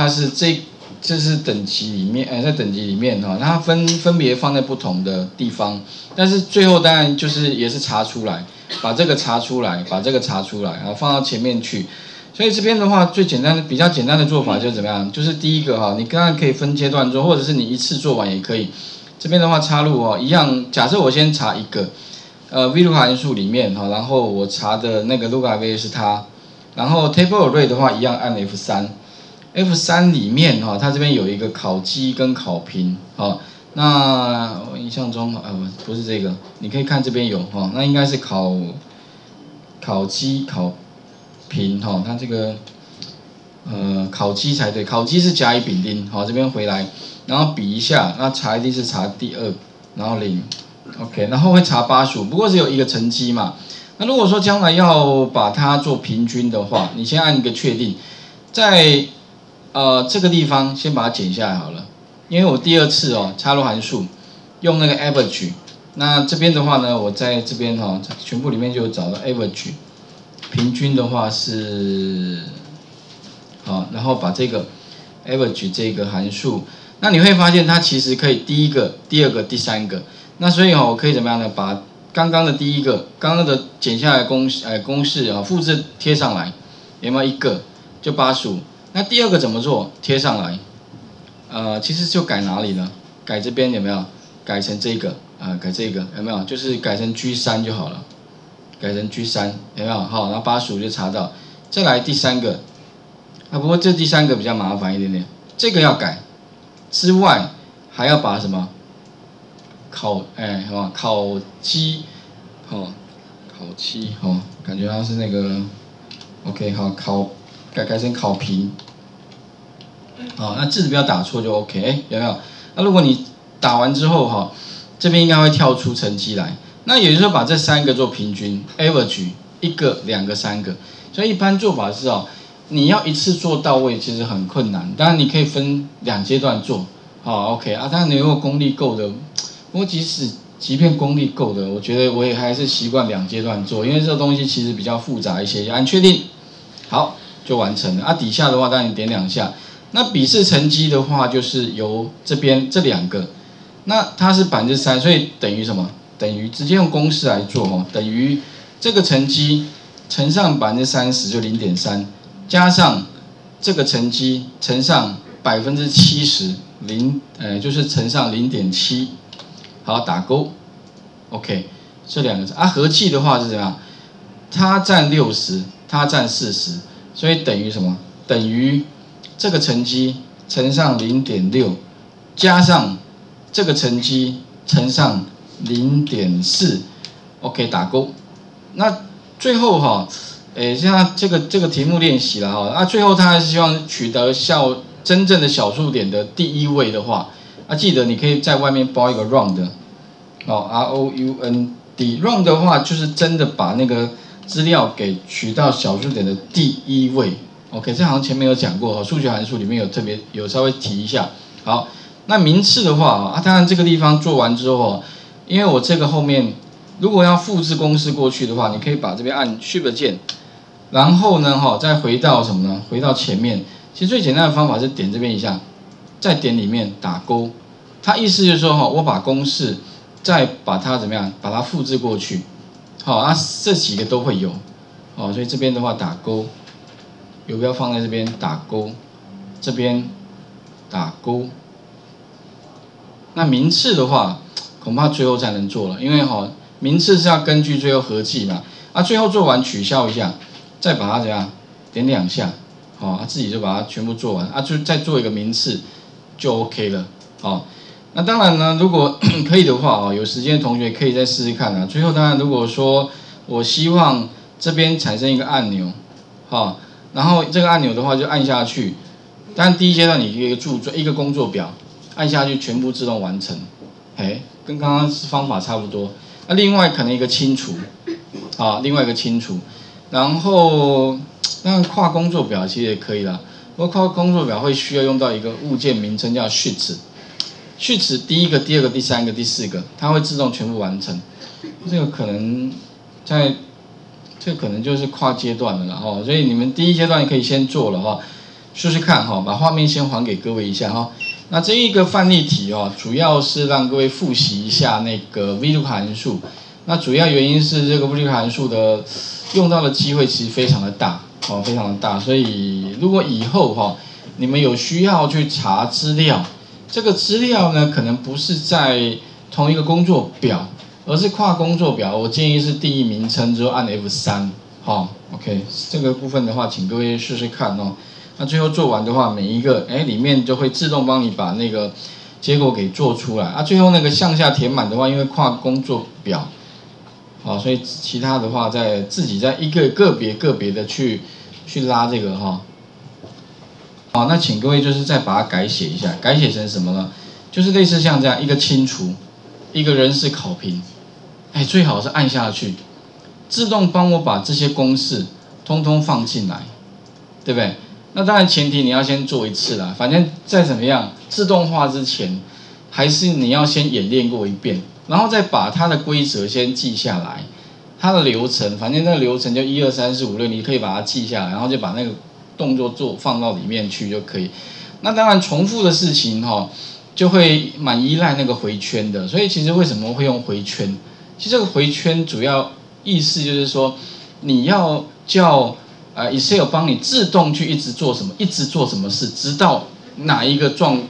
它是这是等级里面，在等级里面哈，它分别放在不同的地方，但是最后当然就是也是查出来，把这个查出来，把这个查出来，然后放到前面去。所以这边的话，最简单的、比较简单的做法就是怎么样？就是第一个哈，你刚刚可以分阶段做，或者是你一次做完也可以。这边的话插入哦，一样，假设我先查一个，VLOOKUP 函数里面哈，然后我查的那个 lookup array 是它，然后 table array 的话一样按 F3。F3 里面哈，它这边有一个考基跟考评，哈，那我印象中不是这个，你可以看这边有哈，那应该是考基考评哈，它这个考基才对，考基是甲乙丙丁，好这边回来，然后比一下，那查一定是查第2，然后0 ，OK， 然后会查85，不过只有一个乘积嘛。那如果说将来要把它做平均的话，你先按一个确定，在这个地方先把它剪下来好了，因为我第2次插入函数用那个 average， 那这边的话呢，我在这边全部里面就有找到 average， 平均的话是好，然后把这个 average 这个函数，那你会发现它其实可以第1个、第2个、第3个，那所以我可以怎么样呢？把刚刚的第1个，刚刚的剪下来公式复制贴上来，有没有1个就85？那第2个怎么做？贴上来，其实就改哪里呢？改这边有没有？改成这个改这个有没有？就是改成 G3 就好了，改成 G3 有没有？好，然后85就查到。再来第3个，不过这第3个比较麻烦一点点，这个要改之外，还要把什么？考基，考基感觉它是那个 ，OK 好改成考评。那字不要打错就 OK， 有没有？那如果你打完之后这边应该会跳出成绩来。那也就是说把这3个做平均 ，average 1个、2个、3个。所以一般做法是你要一次做到位，其实很困难。当然你可以分2阶段做，OK 当然你如果功力够的，不过即便功力够的，我觉得我也还是习惯2阶段做，因为这个东西其实比较复杂一些。按确定，好就完成了。底下的话当然你点2下。那笔试成绩的话，就是由这边这2个，那它是3%，所以等于什么？等于直接用公式来做等于这个成绩乘上30%就 0.3， 加上这个成绩乘上70%，就是乘上 0.7， 好打勾 ，OK， 这2个合计的话是怎么样？它占60，它占40，所以等于什么？等于这个成绩乘上 0.6， 加上这个成绩乘上 0.4， OK 打勾。那最后像这个题目练习了那最后他还是希望取得真正的小数点的第1位的话，记得你可以在外面包一个 round round 的话就是真的把那个资料给取到小数点的第1位。OK， 这好像前面有讲过数学函数里面有稍微提一下。好，那名次的话当然这个地方做完之后因为我这个后面如果要复制公式过去的话，你可以把这边按 Shift 键，然后呢再回到什么呢？回到前面。其实最简单的方法是点这边一下，再点里面打勾。它意思就是说我把公式再把它怎么样？把它复制过去。这几个都会有。所以这边的话打勾。游标放在这边打勾，这边打勾。那名次的话，恐怕最后才能做了，因为名次是要根据最后合计嘛。最后做完取消一下，再把它怎样点2下，自己就把它全部做完就再做一个名次就 OK 了。那当然呢，如果可以的话有时间的同学可以再试试看最后当然如果说我希望这边产生一个按钮，然后这个按钮的话就按下去，当然第一阶段你一个工作表按下去全部自动完成，跟刚刚方法差不多。那另外可能一个清除，另外一个清除，然后当然跨工作表其实也可以啦，不过跨工作表会需要用到一个物件名称叫 sheets， 第1个、第2个、第3个、第4个，它会自动全部完成。这个可能就是跨阶段的了所以你们第1阶段可以先做了试试看哈，把画面先还给各位一下哈。那这一个范例题哦，主要是让各位复习一下那个 VLOOKUP 函数。那主要原因是这个 VLOOKUP 函数的用到的机会其实非常的大哦，非常的大。所以如果以后哈，你们有需要去查资料，这个资料呢可能不是在同一个工作表，而是跨工作表。我建议是定义名称之后按 F3。好 ，OK， 这个部分的话，请各位试试看哦。那最后做完的话，每一个里面就会自动帮你把那个结果给做出来。啊，最后那个向下填满的话，因为跨工作表，好，所以其他的话自己在一个个别的去拉这个哈。好，那请各位就是再把它改写一下，改写成什么呢？就是类似像这样一个清除，一个人事考评，最好是按下去。自动帮我把这些公式通通放进来，对不对？那当然前提你要先做一次啦，反正再怎么样，自动化之前，还是你要先演练过一遍，然后再把它的规则先记下来，它的流程，反正那个流程就1、2、3、4、5、6，你可以把它记下来，然后就把那个动作放到里面去就可以。那当然重复的事情就会蛮依赖那个回圈的，所以其实为什么会用回圈？其实这个回圈主要意思就是说，你要叫Excel 帮你自动去一直做什么事，直到哪一个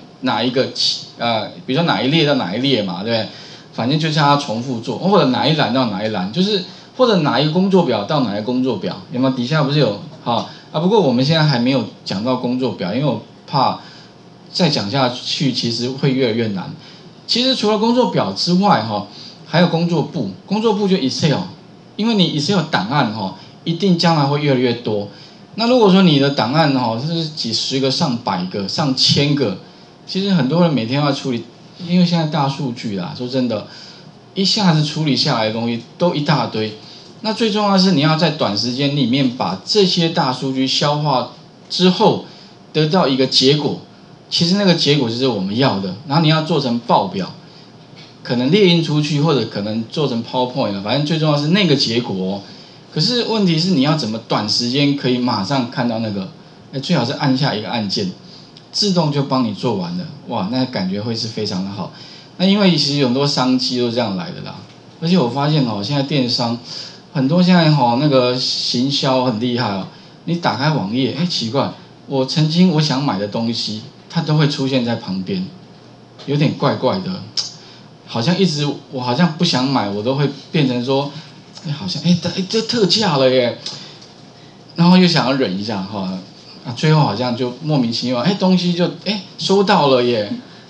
比如说哪一列到哪一列嘛，对不对？反正就叫它重复做，或者哪一栏到哪一栏，就是或者哪一个工作表到哪一个工作表，有没有？底下不是有不过我们现在还没有讲到工作表，因为我怕再讲下去其实会越来越难。其实除了工作表之外还有工作簿，工作簿就 Excel。因为你 Excel 档案一定将来会越来越多。那如果说你的档案是几十个、上百个、上千个，其实很多人每天要处理，因为现在大数据啦，说真的，一下子处理下来的东西都一大堆。那最重要的是你要在短时间里面把这些大数据消化之后，得到一个结果。其实那个结果就是我们要的，然后你要做成报表。可能列印出去，或者可能做成 PowerPoint 反正最重要是那个结果可是问题是你要怎么短时间可以马上看到那个？最好是按下一个按键，自动就帮你做完了。哇，那感觉会是非常的好。那因为其实很多商机都这样来的啦。而且我发现现在电商很多现在那个行销很厉害你打开网页，奇怪，我曾经我想买的东西，它都会出现在旁边，有点怪怪的。好像一直我好像不想买，我都会变成说，好像这特价了耶，然后又想要忍一下最后好像就莫名其妙，东西就收到了耶，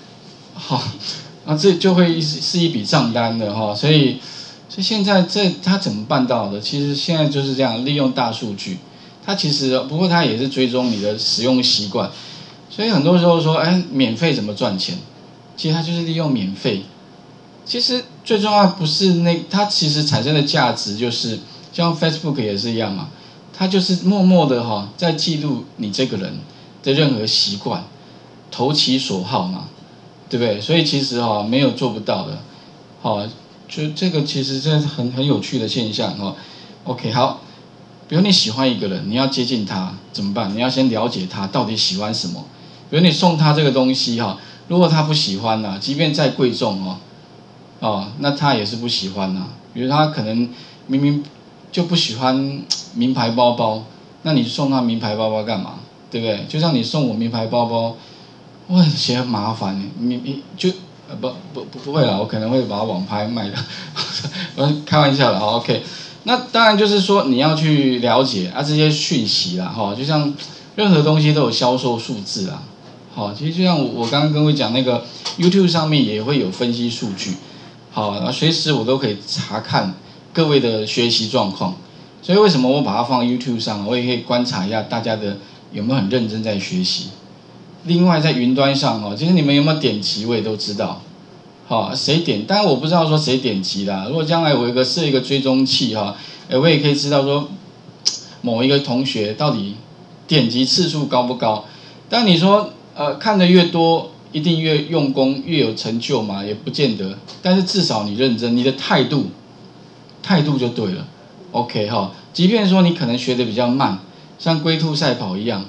这就会是一笔账单的所以现在他怎么办到的？其实现在就是这样，利用大数据，它其实不过它也是追踪你的使用习惯，所以很多时候说免费怎么赚钱？其实它就是利用免费。其实最重要不是它其实产生的价值就是像 Facebook 也是一样嘛，它就是默默的在记录你这个人的任何习惯，投其所好嘛，对不对？所以其实没有做不到的，就这个其实这是很有趣的现象OK 好，比如你喜欢一个人，你要接近他怎么办？你要先了解他到底喜欢什么。比如你送他这个东西如果他不喜欢即便再贵重那他也是不喜欢比如他可能明明就不喜欢名牌包包，那你送他名牌包包干嘛？对不对？就像你送我名牌包包，我觉得很麻烦你就不会啦，我可能会把它网拍卖的，我开玩笑的OK。那当然就是说你要去了解这些讯息啦就像任何东西都有销售数字啦其实就像我刚刚跟我讲那个 YouTube 上面也会有分析数据。随时我都可以查看各位的学习状况，所以为什么我把它放 YouTube 上，我也可以观察一下大家的有没有很认真在学习。另外在云端上其实你们有没有点击我也都知道，谁点，当然我不知道说谁点击啦。如果将来我设一个追踪器我也可以知道说某一个同学到底点击次数高不高。但你说看得越多，一定越用功越有成就嘛？也不见得，但是至少你认真，你的态度就对了。OK 即便说你可能学得比较慢，像龟兔赛跑一样，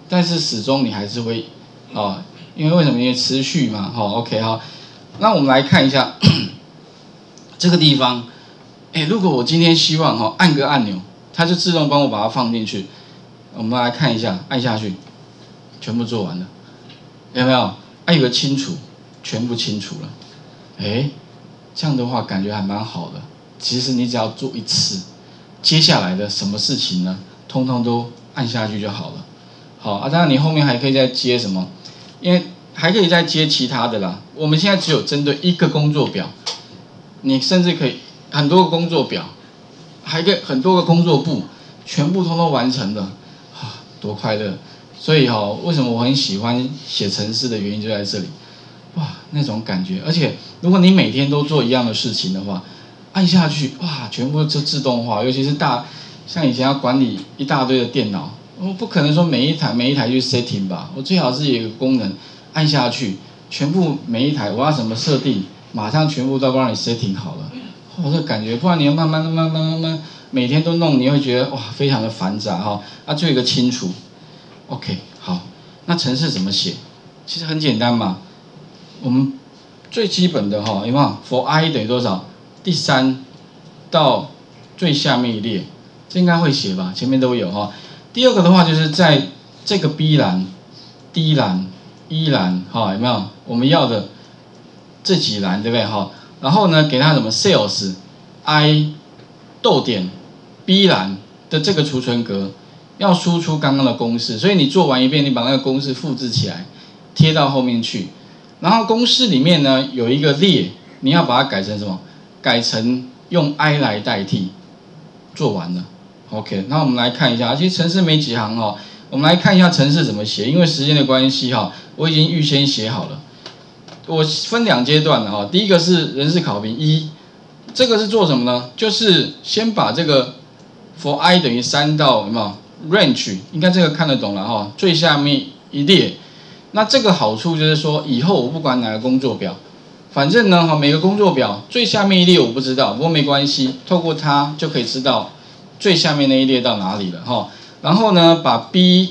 但是始终你还是会因为为什么？因为持续嘛，OK 好，那我们来看一下这个地方，如果我今天希望按个按钮，它就自动帮我把它放进去。我们来看一下，按下去，全部做完了，有没有？有个清除，全部清除了，这样的话感觉还蛮好的。其实你只要做一次，接下来的什么事情呢，通通都按下去就好了。好当然你后面还可以再接什么？因为还可以再接其他的啦。我们现在只有针对一个工作表，你甚至可以很多个工作表，还可以很多个工作簿，全部通通完成了，多快乐！所以为什么我很喜欢写程式的原因就在这里，哇，那种感觉。而且如果你每天都做一样的事情的话，按下去，哇，全部就自动化。尤其是像以前要管理一大堆的电脑，我不可能说每一台去 setting 吧，我最好是有一个功能，按下去，全部每一台我要怎么设定，马上全部都帮你 setting 好了。这个感觉，不然你要慢慢每天都弄，你会觉得哇，非常的繁杂就有一个清除。OK， 好，那程式怎么写？其实很简单嘛，我们最基本的有没有 ？for i 等于多少？第3到最下面一列，这应该会写吧？前面都有第二个的话就是在这个 B 栏、D 栏、E 栏有没有？我们要的这几栏对不对然后呢，给它什么 sales i 逗点 B 栏的这个储存格要输出刚刚的公式，所以你做完一遍，你把那个公式复制起来，贴到后面去。然后公式里面呢有一个列，你要把它改成什么？改成用 i 来代替。做完了 ，OK。那我们来看一下，其实程式没几行我们来看一下程式怎么写。因为时间的关系我已经预先写好了。我分2阶段了第一个是人事考评1，这个是做什么呢？就是先把这个 for i 等于3到有没有 range， 应该这个看得懂了最下面一列。那这个好处就是说，以后我不管哪个工作表，反正呢每个工作表最下面一列我不知道，不过没关系，透过它就可以知道最下面那一列到哪里了然后呢，把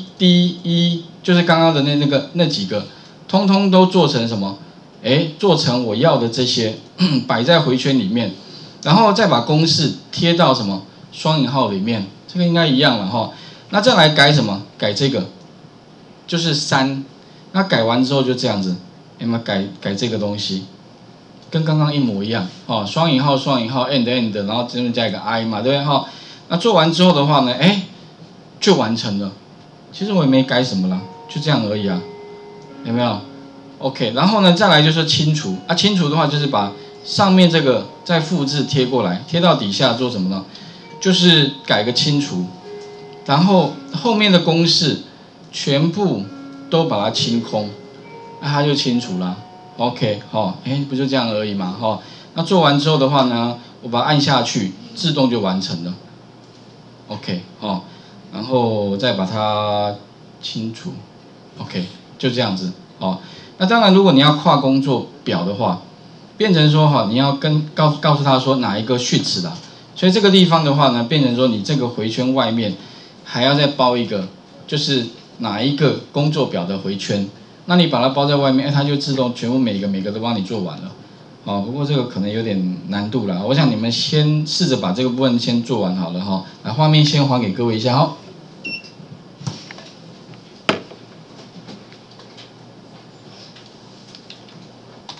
B、D、E 就是刚刚的那几个，通通都做成什么？做成我要的这些，摆在回圈里面，然后再把公式贴到什么双引号里面，这个应该一样了那再来改什么？改这个，就是3。那改完之后就这样子，有没有改这个东西？跟刚刚一模一样双引号 end， 然后这边加一个 i 嘛，对不对那做完之后的话呢，就完成了。其实我也没改什么啦，就这样而已啊，有没有 ？OK， 然后呢，再来就是清除清除的话就是把上面这个再复制贴过来，贴到底下做什么呢？就是改个清除，然后后面的公式全部都把它清空，那它就清除了。OK， 不就这样而已嘛那做完之后的话呢，我把它按下去，自动就完成了。OK， 然后再把它清除。OK， 就这样子那当然，如果你要跨工作表的话，变成说你要告诉他说哪一个sheets啦，所以这个地方的话呢，变成说你这个回圈外面还要再包一个，就是哪一个工作表的回圈。那你把它包在外面，它就自动全部每个都帮你做完了。不过这个可能有点难度啦，我想你们先试着把这个部分先做完好了来，画面先还给各位一下